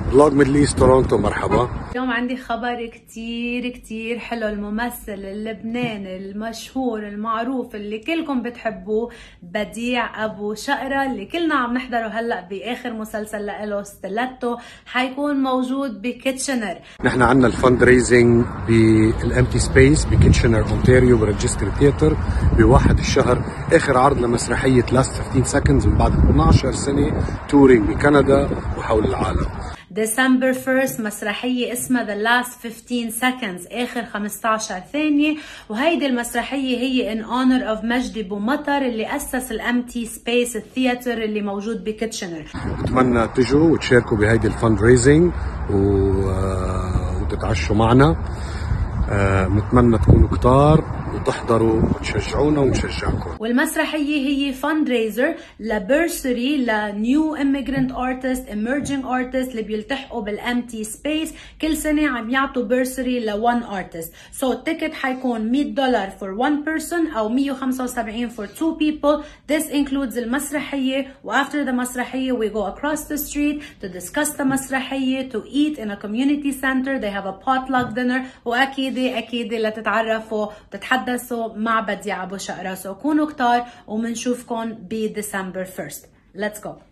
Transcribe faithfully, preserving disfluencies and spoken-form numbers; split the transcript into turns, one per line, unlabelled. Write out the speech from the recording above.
فلوج ميدل ايست تورونتو. مرحبا.
اليوم عندي خبر كتير كتير حلو. الممثل اللبناني المشهور المعروف اللي كلكم بتحبوه، بديع أبو شقرة، اللي كلنا عم نحضره هلأ بآخر مسلسل لإله ستيلاتو، حيكون موجود بكيتشنر.
نحن عنا الفند ريزنج بالامتي سبيس بكيتشنر اونتاريو بريجستري ثياتر بواحد الشهر. اخر عرض لمسرحيه لاست خمستاشر سكندز من بعد اثنعش سنه تورينج بكندا وحول العالم.
ديسمبر فيرست مسرحية اسمها The Last fifteen seconds، آخر خمستاشر ثانية، وهيدي المسرحية هي in honor of مجدي بومطر اللي أسس الامتي سبيس الثياتر اللي موجود بكيتشنر.
بتمنى تجوا وتشاركوا بهيدي الفند ريزنج وتتعشوا معنا. بنتمنى تكونوا كتار وتحضروا وتشجعونا ونشجعكم.
والمسرحية هي فند ريزر لبرسري لنيو immigrant artist emerging artist اللي بيلتحقوا بالامتي سبيس. كل سنة عم يعطوا برسري لون artist. سو so, التيكت حيكون مية دولار for one person أو مية وخمسة وسبعين for two people. This includes المسرحية، و after the مسرحية we go across the street to discuss the مسرحية, to eat in a community center. They have a potluck dinner، وأكيد أكيد لتتعرفوا وتتحدثوا مع بديع أبو شقرة. سو كونوا كتار ومنشوفكم بديسمبر فيرست. Let's go.